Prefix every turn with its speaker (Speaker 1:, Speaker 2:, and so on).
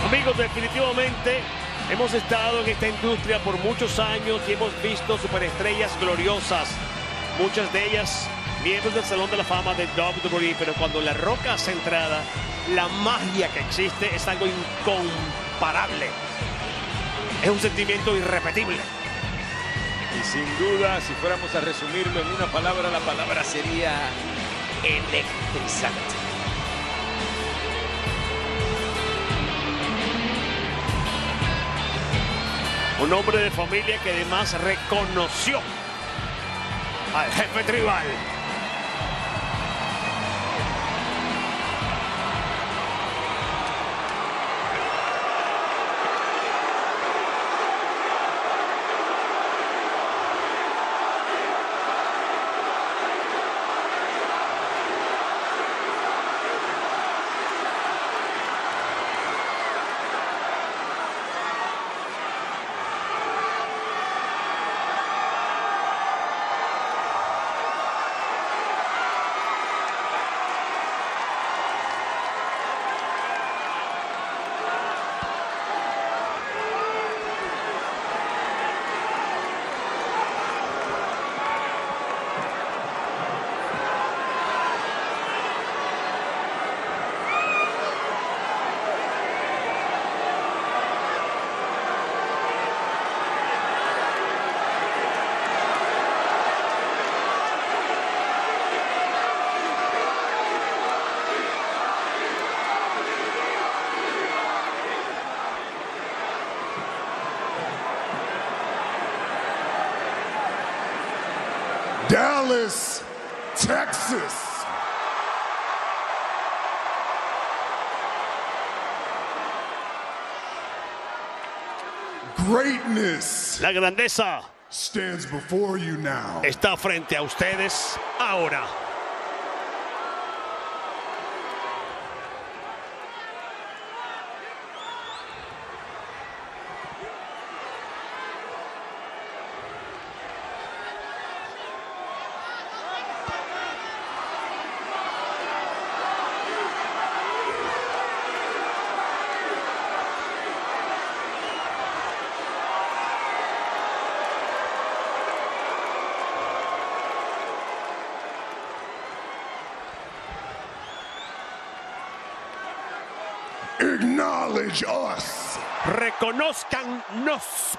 Speaker 1: Amigos, definitivamente hemos estado en esta industria por muchos años y hemos visto superestrellas gloriosas, muchas de ellas miembros del Salón de la Fama de WWE, pero cuando La Roca hace entrada, la magia que existe es algo incomparable. Es un sentimiento irrepetible.
Speaker 2: Y sin duda, si fuéramos a resumirlo en una palabra, la palabra sería electrizante.
Speaker 1: Un hombre de familia que además reconoció al jefe tribal.
Speaker 3: Dallas, Texas. Greatness
Speaker 1: La grandeza
Speaker 3: stands before you now.
Speaker 1: está frente a ustedes ahora.
Speaker 3: Acknowledge us.
Speaker 1: Reconózcannos.